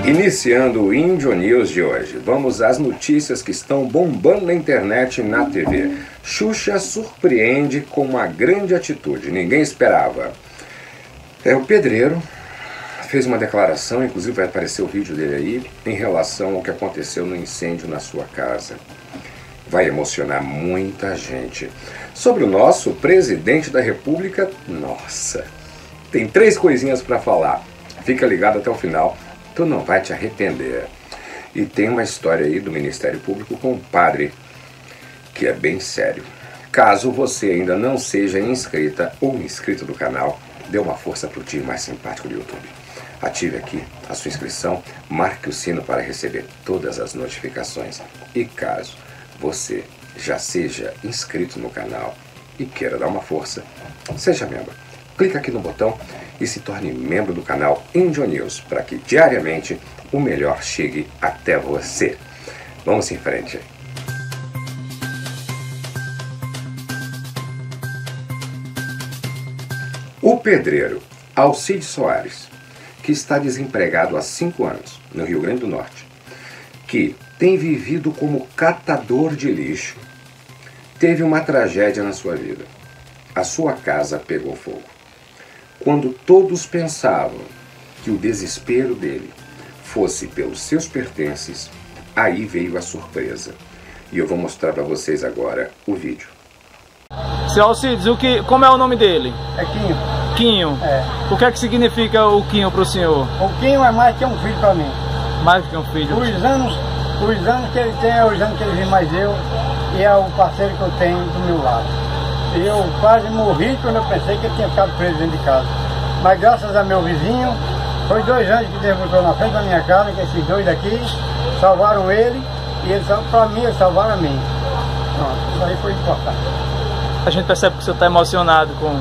Iniciando o Índio News de hoje, vamos às notícias que estão bombando na internet e na TV. Xuxa surpreende com uma grande atitude, ninguém esperava. O pedreiro fez uma declaração, inclusive vai aparecer o vídeo dele aí, em relação ao que aconteceu no incêndio na sua casa. Vai emocionar muita gente. Sobre o nosso presidente da República, nossa, tem 3 coisinhas para falar. Fica ligado até o final. Tu não vai te arrepender. E tem uma história aí do Ministério Público com um padre que é bem sério. Caso você ainda não seja inscrita ou inscrito do canal, dê uma força pro time mais simpático do YouTube. Ative aqui a sua inscrição, marque o sino para receber todas as notificações. E caso você já seja inscrito no canal e queira dar uma força, seja membro. Clica aqui no botão e se torne membro do canal Índio News para que diariamente o melhor chegue até você. Vamos em frente. O pedreiro Alcides Soares, que está desempregado há 5 anos no Rio Grande do Norte, que tem vivido como catador de lixo, teve uma tragédia na sua vida. A sua casa pegou fogo. Quando todos pensavam que o desespero dele fosse pelos seus pertences, aí veio a surpresa. E eu vou mostrar para vocês agora o vídeo. Seu Alcides, como é o nome dele? É Quinho. Quinho? É. O que é que significa o Quinho para o senhor? O Quinho é mais que um filho para mim. Mais que um filho? Os anos que ele tem é os anos que ele vive mais eu, e é o parceiro que eu tenho do meu lado. Eu quase morri quando eu pensei que ele tinha ficado preso dentro de casa. Mas graças a meu vizinho, foi 2 anos que debutou na frente da minha casa, que esses 2 daqui salvaram ele, e eles, para mim, eles salvaram a mim. Pronto, isso aí foi importante. A gente percebe que o senhor está emocionado com...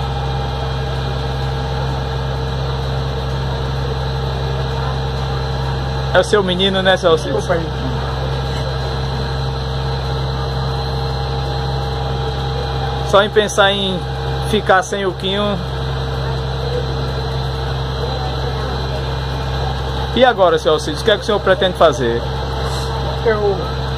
É o seu menino, né, seu Alcides? Desculpa aí. Só em pensar em ficar sem o Quinho. E agora, seu Alcides, o que é que o senhor pretende fazer? Eu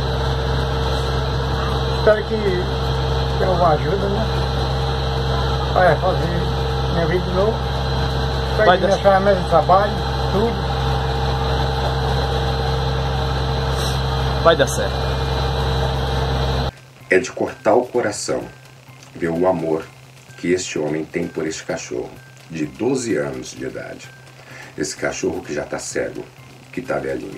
espero que tenha uma ajuda, né? Para fazer minha vida de novo. Para minhas ferramentas de trabalho, tudo. Vai dar certo. É de cortar o coração ver o amor que este homem tem por este cachorro, de 12 anos de idade. Esse cachorro que já está cego, que está velhinho.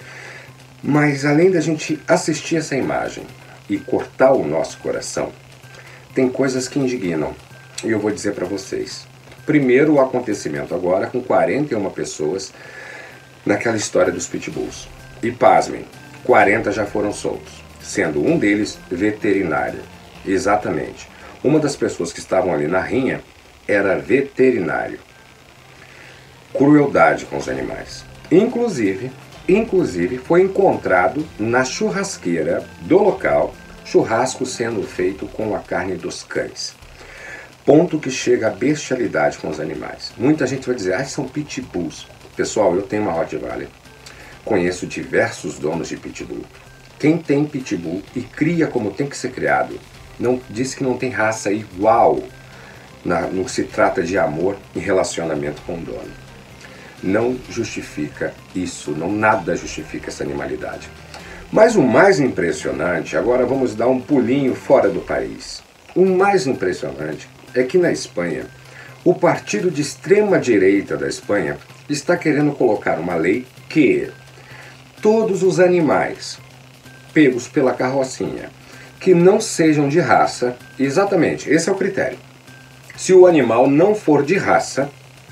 Mas além da gente assistir essa imagem e cortar o nosso coração, tem coisas que indignam. E eu vou dizer para vocês. Primeiro, o acontecimento agora com 41 pessoas naquela história dos pitbulls. E pasmem, 40 já foram soltos, sendo um deles veterinário. Exatamente. Uma das pessoas que estavam ali na rinha era veterinário. Crueldade com os animais. Inclusive foi encontrado na churrasqueira do local, churrasco sendo feito com a carne dos cães. Ponto que chega a bestialidade com os animais. Muita gente vai dizer, são pitbulls. Pessoal, eu tenho uma Rottweiler. Conheço diversos donos de pitbull. Quem tem pitbull e cria como tem que ser criado, não diz que não tem raça igual no que se trata de amor e relacionamento com o dono. Não justifica isso, nada justifica essa animalidade. Mas o mais impressionante, agora vamos dar um pulinho fora do país. O mais impressionante é que na Espanha, o partido de extrema direita da Espanha está querendo colocar uma lei que todos os animais pegos pela carrocinha que não sejam de raça, exatamente, esse é o critério. Se o animal não for de raça,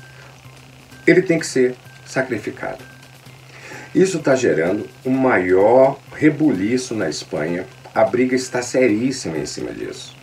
ele tem que ser sacrificado. Isso está gerando um maior rebuliço na Espanha. A briga está seríssima em cima disso.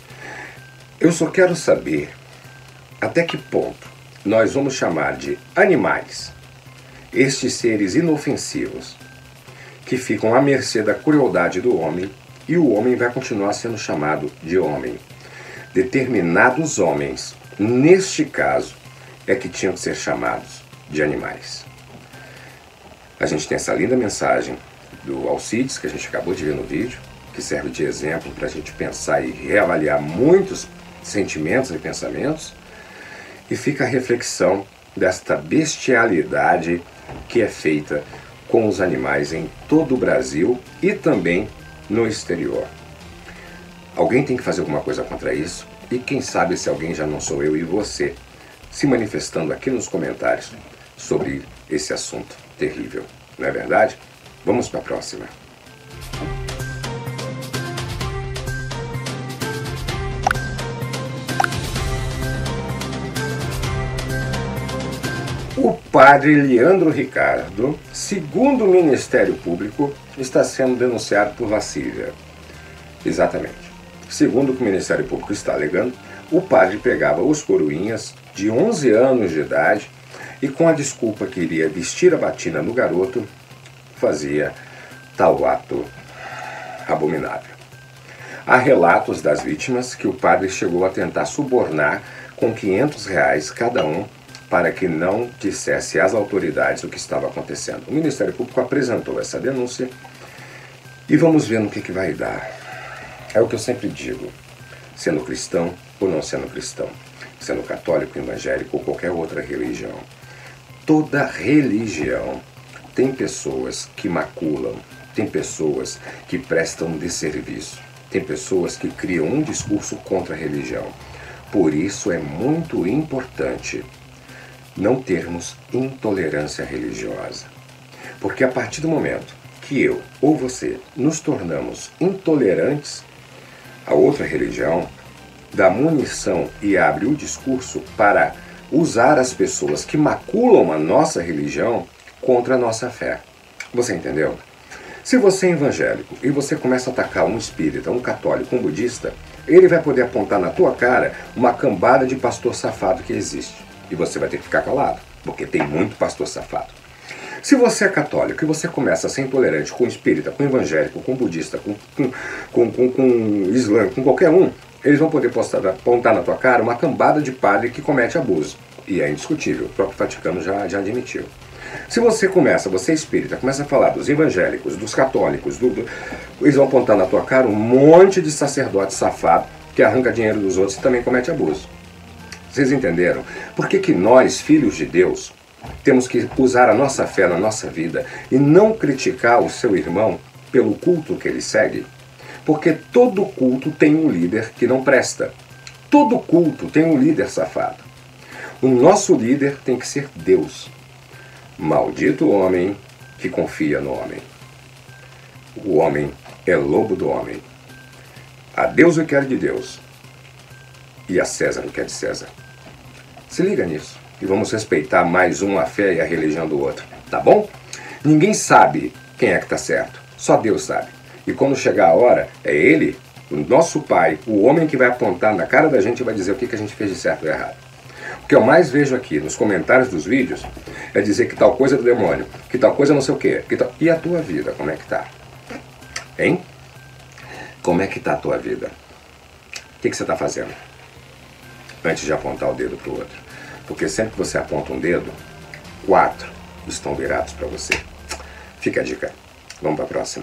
Eu só quero saber até que ponto nós vamos chamar de animais estes seres inofensivos que ficam à mercê da crueldade do homem, e o homem vai continuar sendo chamado de homem. Determinados homens, neste caso, é que tinham que ser chamados de animais. A gente tem essa linda mensagem do Alcides, que a gente acabou de ver no vídeo, que serve de exemplo para a gente pensar e reavaliar muitos sentimentos e pensamentos. E fica a reflexão desta bestialidade que é feita com os animais em todo o Brasil e também no exterior. Alguém tem que fazer alguma coisa contra isso, e quem sabe se alguém já não sou eu e você, se manifestando aqui nos comentários sobre esse assunto terrível. Não é verdade? Vamos para a próxima. O padre Leandro Ricardo, segundo o Ministério Público, está sendo denunciado por lascívia. Exatamente. Segundo o que o Ministério Público está alegando, o padre pegava os coroinhas de 11 anos de idade e, com a desculpa que iria vestir a batina no garoto, fazia tal ato abominável. Há relatos das vítimas que o padre chegou a tentar subornar com R$500 cada um para que não dissesse às autoridades o que estava acontecendo. O Ministério Público apresentou essa denúncia e vamos ver no que vai dar. É o que eu sempre digo, sendo cristão ou não sendo cristão, sendo católico, evangélico ou qualquer outra religião. Toda religião tem pessoas que maculam, tem pessoas que prestam desserviço, tem pessoas que criam um discurso contra a religião. Por isso é muito importante não termos intolerância religiosa. Porque a partir do momento que eu ou você nos tornamos intolerantes a outra religião, dá munição e abre o discurso para usar as pessoas que maculam a nossa religião contra a nossa fé. Você entendeu? Se você é evangélico e você começa a atacar um espírita, um católico, um budista, ele vai poder apontar na tua cara uma cambada de pastor safado que existe. E você vai ter que ficar calado, porque tem muito pastor safado. Se você é católico e você começa a ser intolerante com espírita, com evangélico, com budista, com islã, com qualquer um, eles vão poder apontar na tua cara uma cambada de padre que comete abuso. E é indiscutível, o próprio Vaticano já admitiu. Se você é espírita, começa a falar dos evangélicos, dos católicos, eles vão apontar na tua cara um monte de sacerdote safado que arranca dinheiro dos outros e também comete abuso. Vocês entenderam? Por que nós, filhos de Deus, temos que usar a nossa fé na nossa vida e não criticar o seu irmão pelo culto que ele segue? Porque todo culto tem um líder que não presta. Todo culto tem um líder safado. O nosso líder tem que ser Deus. Maldito o homem que confia no homem. O homem é lobo do homem. A Deus o que é de Deus e a César o que é de César. Se liga nisso. E vamos respeitar mais um a fé e a religião do outro. Tá bom? Ninguém sabe quem é que está certo. Só Deus sabe. E quando chegar a hora, é Ele, o nosso Pai, o homem que vai apontar na cara da gente e vai dizer o que a gente fez de certo ou errado. O que eu mais vejo aqui nos comentários dos vídeos é dizer que tal coisa é do demônio, que tal coisa não sei o quê. E a tua vida, como é que tá? Hein? Como é que tá a tua vida? O que você está fazendo? Antes de apontar o dedo para o outro. Porque sempre que você aponta um dedo, 4 estão virados para você. Fica a dica. Vamos para a próxima.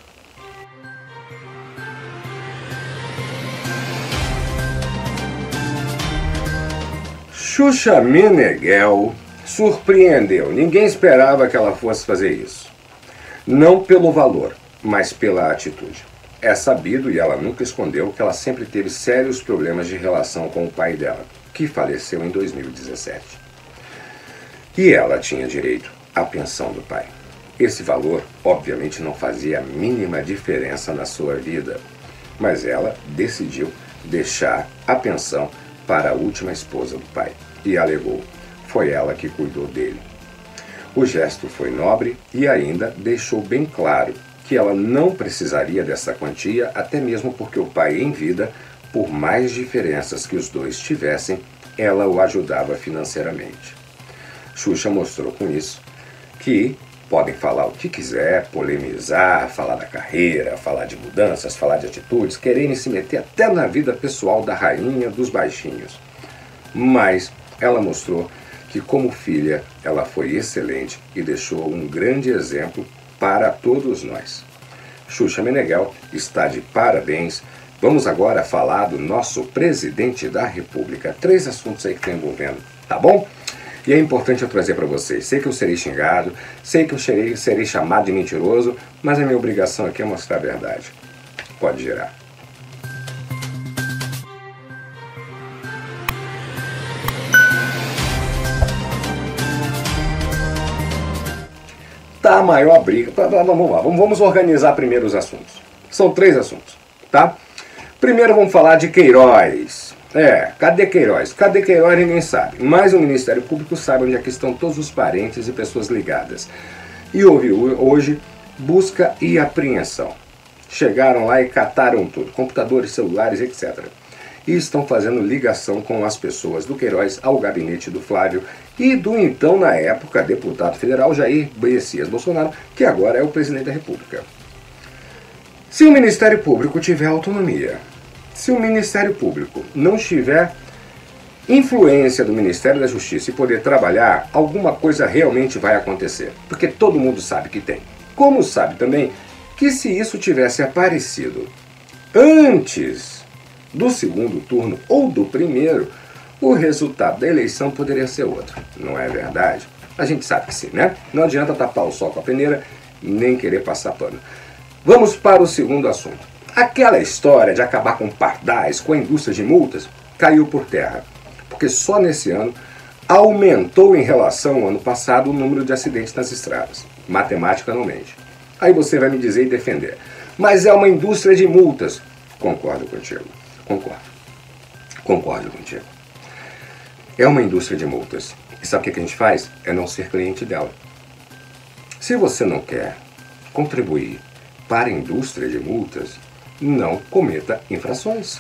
Xuxa Meneghel surpreendeu. Ninguém esperava que ela fosse fazer isso. Não pelo valor, mas pela atitude. É sabido, e ela nunca escondeu, que ela sempre teve sérios problemas de relação com o pai dela, que faleceu em 2017. E ela tinha direito à pensão do pai. Esse valor, obviamente, não fazia a mínima diferença na sua vida, mas ela decidiu deixar a pensão para a última esposa do pai e alegou: foi ela que cuidou dele. O gesto foi nobre e ainda deixou bem claro que ela não precisaria dessa quantia, até mesmo porque o pai em vida, por mais diferenças que os dois tivessem, ela o ajudava financeiramente. Xuxa mostrou com isso que podem falar o que quiser, polemizar, falar da carreira, falar de mudanças, falar de atitudes, quererem se meter até na vida pessoal da rainha dos baixinhos. Mas ela mostrou que que como filha ela foi excelente e deixou um grande exemplo para todos nós. Xuxa Meneghel está de parabéns. Vamos agora falar do nosso presidente da República. 3 assuntos aí que estão envolvendo, tá bom? E é importante eu trazer para vocês. Sei que eu serei xingado, sei que eu serei chamado de mentiroso, mas a minha obrigação aqui é mostrar a verdade. Pode girar. Tá a maior briga. Vamos lá, vamos organizar primeiro os assuntos. São 3 assuntos, tá? Primeiro vamos falar de Queiroz. Cadê Queiroz? Cadê Queiroz ninguém sabe. Mas o Ministério Público sabe onde é que estão todos os parentes e pessoas ligadas. E houve hoje busca e apreensão. Chegaram lá e cataram tudo, computadores, celulares, etc. E estão fazendo ligação com as pessoas do Queiroz ao gabinete do Flávio e do então, na época, deputado federal Jair Messias Bolsonaro, que agora é o presidente da República. Se o Ministério Público tiver autonomia, se o Ministério Público não tiver influência do Ministério da Justiça e poder trabalhar, alguma coisa realmente vai acontecer. Porque todo mundo sabe que tem. Como sabe também que se isso tivesse aparecido antes do segundo turno ou do primeiro, o resultado da eleição poderia ser outro. Não é verdade? A gente sabe que sim, né? Não adianta tapar o sol com a peneira, nem querer passar pano. Vamos para o segundo assunto. Aquela história de acabar com pardais, com a indústria de multas, caiu por terra. Porque só nesse ano aumentou em relação ao ano passado o número de acidentes nas estradas. Matemática não mente. Aí você vai me dizer e defender. Mas é uma indústria de multas. Concordo contigo. Concordo contigo. É uma indústria de multas. E sabe o que a gente faz? É não ser cliente dela. Se você não quer contribuir para a indústria de multas, não cometa infrações.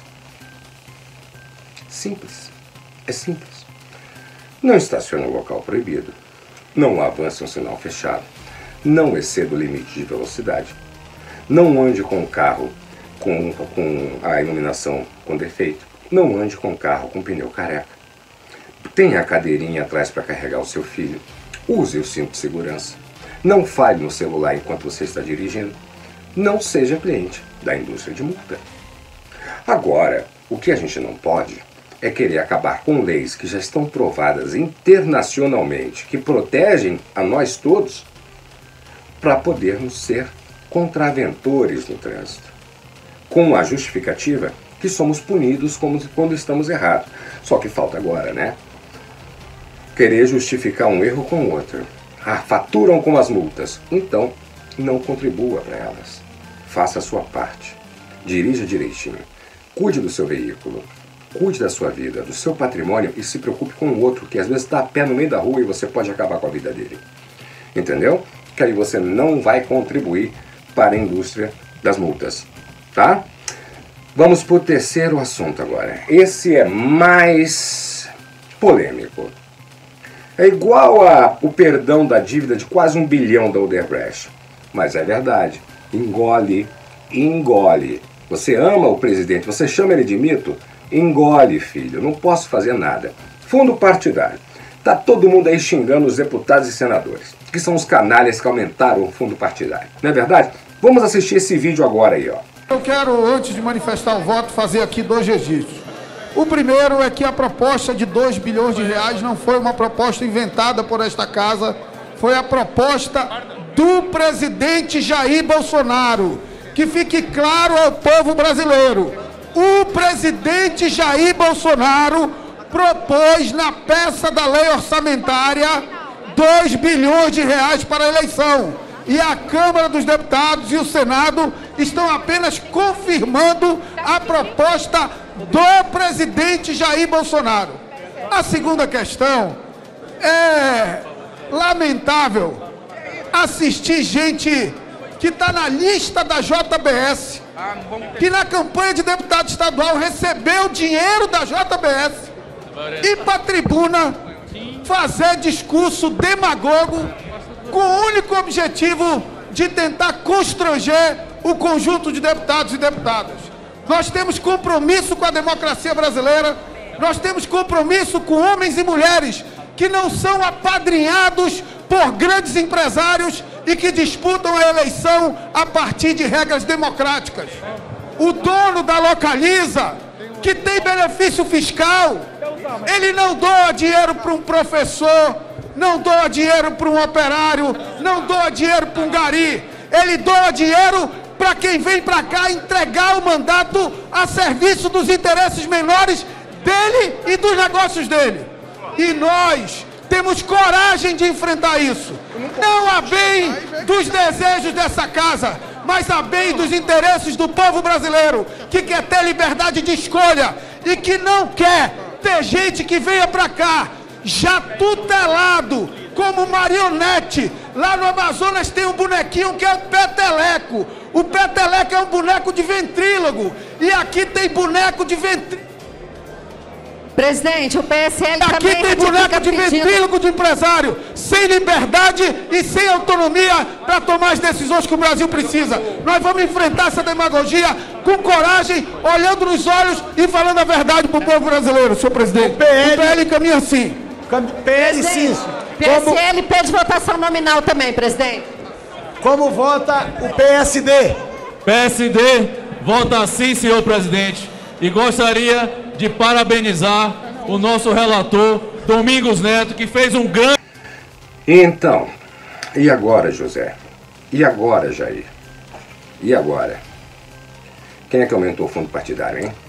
Simples. É simples. Não estacione no local proibido. Não avance um sinal fechado. Não exceda o limite de velocidade. Não ande com o carro com a iluminação com defeito. Não ande com o carro com pneu careca. Tenha a cadeirinha atrás para carregar o seu filho. Use o cinto de segurança. Não fale no celular enquanto você está dirigindo. Não seja cliente da indústria de multa. Agora, o que a gente não pode é querer acabar com leis que já estão provadas internacionalmente, que protegem a nós todos, para podermos ser contraventores no trânsito, com a justificativa que somos punidos quando estamos errados. Só que falta agora, né? Querer justificar um erro com outro. Faturam com as multas. Então, não contribua para elas. Faça a sua parte. Dirija direitinho. Cuide do seu veículo. Cuide da sua vida, do seu patrimônio e se preocupe com o outro, que às vezes está a pé no meio da rua e você pode acabar com a vida dele. Entendeu? Que aí você não vai contribuir para a indústria das multas. Tá? Vamos para o terceiro assunto agora. Esse é mais polêmico. É igual o perdão da dívida de quase 1 bilhão da Odebrecht. Mas é verdade. Engole. Você ama o presidente, você chama ele de mito? Engole, filho. Não posso fazer nada. Fundo partidário. Tá todo mundo aí xingando os deputados e senadores, que são os canalhas que aumentaram o fundo partidário. Não é verdade? Vamos assistir esse vídeo agora aí, ó. Eu quero, antes de manifestar o voto, fazer aqui 2 registros. O primeiro é que a proposta de 2 bilhões de reais não foi uma proposta inventada por esta casa, foi a proposta do presidente Jair Bolsonaro. Que fique claro ao povo brasileiro, o presidente Jair Bolsonaro propôs na peça da lei orçamentária 2 bilhões de reais para a eleição. E a Câmara dos Deputados e o Senado estão apenas confirmando a proposta do presidente Jair Bolsonaro. A segunda questão é lamentável assistir gente que está na lista da JBS, que na campanha de deputado estadual recebeu dinheiro da JBS, ir para a tribuna fazer discurso demagogo com o único objetivo de tentar constranger o conjunto de deputados e deputadas. Nós temos compromisso com a democracia brasileira, nós temos compromisso com homens e mulheres que não são apadrinhados por grandes empresários e que disputam a eleição a partir de regras democráticas. O dono da Localiza, que tem benefício fiscal, ele não doa dinheiro para um professor, não doa dinheiro para um operário, não doa dinheiro para um gari. Ele doa dinheiro para quem vem para cá entregar o mandato a serviço dos interesses menores dele e dos negócios dele. E nós temos coragem de enfrentar isso. Não a bem dos desejos dessa casa, mas a bem dos interesses do povo brasileiro, que quer ter liberdade de escolha e que não quer ter gente que venha para cá já tutelado, como marionete. Lá no Amazonas tem um bonequinho que é o Peteleco. O Peteleco é um boneco de ventrílogo. E aqui tem boneco de ventrílogo. Presidente, o PSL aqui também tem boneco de ventrílogo de empresário, sem liberdade e sem autonomia para tomar as decisões que o Brasil precisa. Nós vamos enfrentar essa demagogia com coragem, olhando nos olhos e falando a verdade para o povo brasileiro, senhor presidente. O PL caminha assim. PL sim. PSL pede votação nominal também, presidente. Como vota o PSD? PSD vota sim, senhor presidente. E gostaria de parabenizar o nosso relator, Domingos Neto, que fez um grande... Então, e agora, José? E agora, Jair? E agora? Quem é que aumentou o fundo partidário, hein?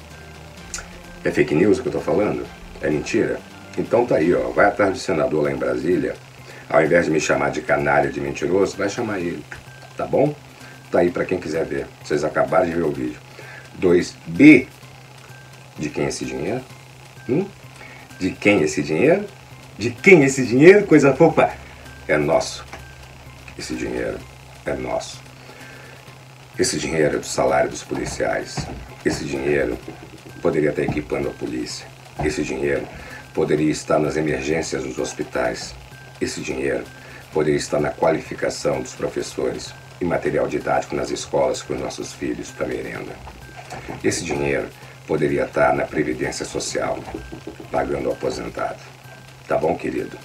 É fake news que eu tô falando? É mentira? Então tá aí, ó, vai atrás do senador lá em Brasília, ao invés de me chamar de canalha, de mentiroso, vai chamar ele, tá bom? Tá aí pra quem quiser ver, vocês acabaram de ver o vídeo. 2B, de quem é esse dinheiro? De quem esse dinheiro? De quem esse dinheiro? Coisa fofa, é nosso, esse dinheiro é nosso. Esse dinheiro é do salário dos policiais, esse dinheiro poderia estar equipando a polícia, esse dinheiro poderia estar nas emergências dos hospitais. Esse dinheiro poderia estar na qualificação dos professores e material didático nas escolas para os nossos filhos, para merenda. Esse dinheiro poderia estar na Previdência Social, pagando o aposentado. Tá bom, querido?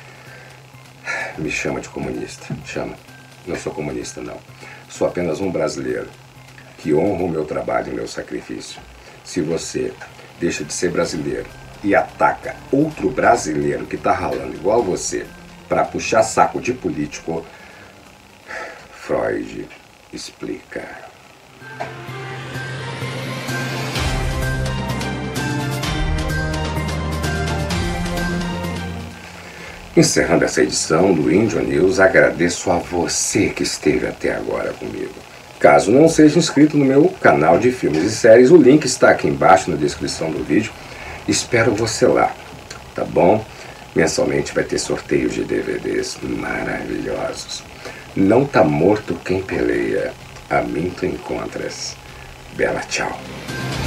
Me chama de comunista, chama. Não sou comunista, não. Sou apenas um brasileiro que honra o meu trabalho e o meu sacrifício. Se você deixa de ser brasileiro e ataca outro brasileiro que tá ralando igual você para puxar saco de político, Freud explica. Encerrando essa edição do Índio News, agradeço a você que esteve até agora comigo. Caso não seja inscrito no meu canal de filmes e séries, o link está aqui embaixo na descrição do vídeo. Espero você lá, tá bom? Mensalmente vai ter sorteios de DVDs maravilhosos. Não tá morto quem peleia, a mim tu encontras. Bela tchau.